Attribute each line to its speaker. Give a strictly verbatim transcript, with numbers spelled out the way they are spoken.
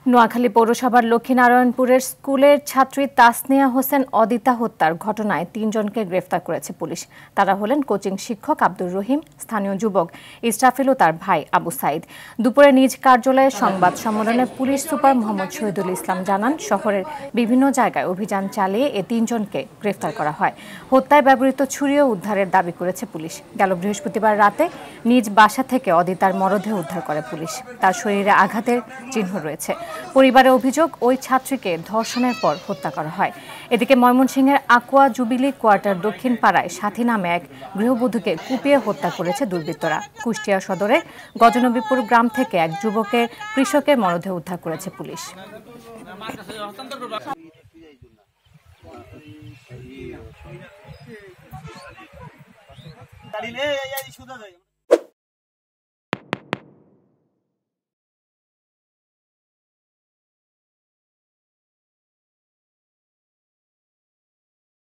Speaker 1: নোয়াখালী পৌরসভার লক্ষ্মীনারায়ণপুরের স্কুলের ছাত্রী তাসনিয়া হোসেন অদিতা হত্যার ঘটনায় তিনজনকে গ্রেফতার করেছে পুলিশ। তারা হলেন কোচিং শিক্ষক আব্দুর রহিম, স্থানীয় যুবক ইসরাফিল ও তার ভাই আবু সাইদ। দুপুরে নিজ কার্যালয়ে সংবাদ সম্মেলনে পুলিশ সুপার মোহাম্মদ শহীদুল ইসলাম জানান, শহরের বিভিন্ন জায়গায় অভিযান চালিয়ে এ তিনজনকে গ্রেফতার করা হয়। হত্যায় ব্যবহৃত ছুরিও উদ্ধারের দাবি করেছে পুলিশ। গেল বৃহস্পতিবার রাতে নিজ বাসা থেকে অদিতার মরদেহ উদ্ধার করে পুলিশ। তার শরীরে আঘাতের চিহ্ন রয়েছে। পরিবারের অভিযোগ, ওই ছাত্রীকে ধর্ষণের পর হত্যা করা হয়। এদিকে ময়মনসিংহের আকুয়া জুবিলি কোয়ার্টার দক্ষিণ পাড়ায় সাথী নামে এক গৃহবধূকে কুপিয়ে হত্যা করেছে দুর্বৃত্তরা। কুষ্টিয়া সদরের গজনবীপুর গ্রাম থেকে এক যুবকের কৃষকের মরদেহ উদ্ধার করেছে পুলিশ।